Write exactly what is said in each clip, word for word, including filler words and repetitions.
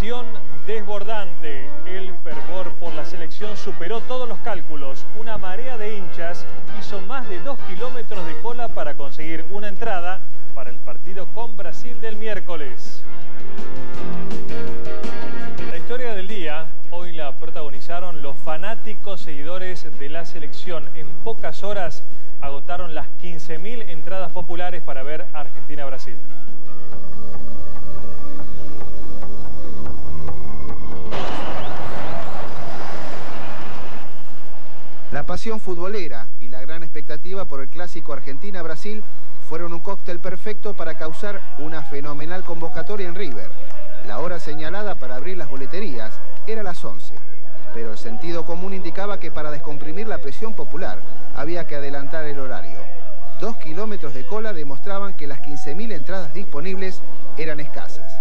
Pasión desbordante. El fervor por la selección superó todos los cálculos. Una marea de hinchas hizo más de dos kilómetros de cola para conseguir una entrada para el partido con Brasil del miércoles. La historia del día hoy la protagonizaron los fanáticos seguidores de la selección. En pocas horas agotaron las quince mil entradas populares para ver Argentina-Brasil. La pasión futbolera y la gran expectativa por el clásico Argentina-Brasil fueron un cóctel perfecto para causar una fenomenal convocatoria en River. La hora señalada para abrir las boleterías era las once, pero el sentido común indicaba que para descomprimir la presión popular había que adelantar el horario. Dos kilómetros de cola demostraban que las quince mil entradas disponibles eran escasas.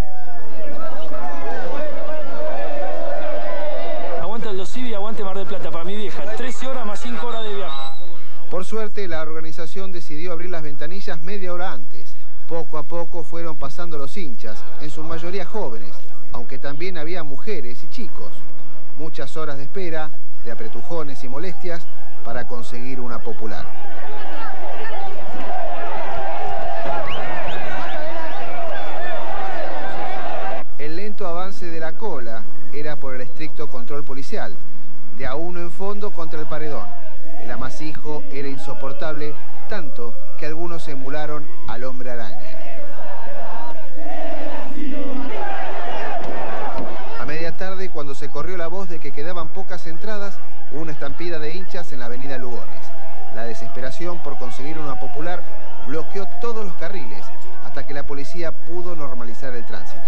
Aguanta el Civi, aguante Mar del Plata, para mi vieja. trece horas más cinco horas de viaje. Por suerte, la organización decidió abrir las ventanillas media hora antes. Poco a poco fueron pasando los hinchas, en su mayoría jóvenes, aunque también había mujeres y chicos. Muchas horas de espera, de apretujones y molestias, para conseguir una popular. El lento avance de la cola era por el estricto control policial, de a uno en fondo contra el paredón. El amasijo era insoportable, tanto que algunos emularon al hombre araña. A media tarde, cuando se corrió la voz de que quedaban pocas entradas, hubo una estampida de hinchas en la avenida Lugones. La desesperación por conseguir una popular bloqueó todos los carriles hasta que la policía pudo normalizar el tránsito.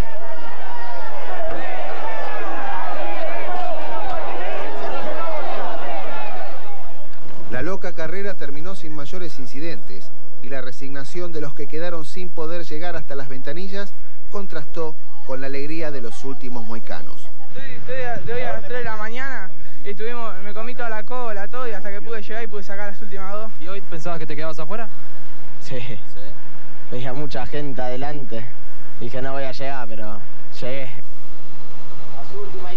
La loca carrera terminó sin mayores incidentes y la resignación de los que quedaron sin poder llegar hasta las ventanillas contrastó con la alegría de los últimos mohicanos. Estoy, estoy de hoy a las tres de la mañana y estuvimos, me comí toda la cola, todo, y hasta que pude llegar y pude sacar las últimas dos. ¿Y hoy pensabas que te quedabas afuera? Sí. ¿Sí? Veía mucha gente adelante. Dije no voy a llegar, pero llegué. A su última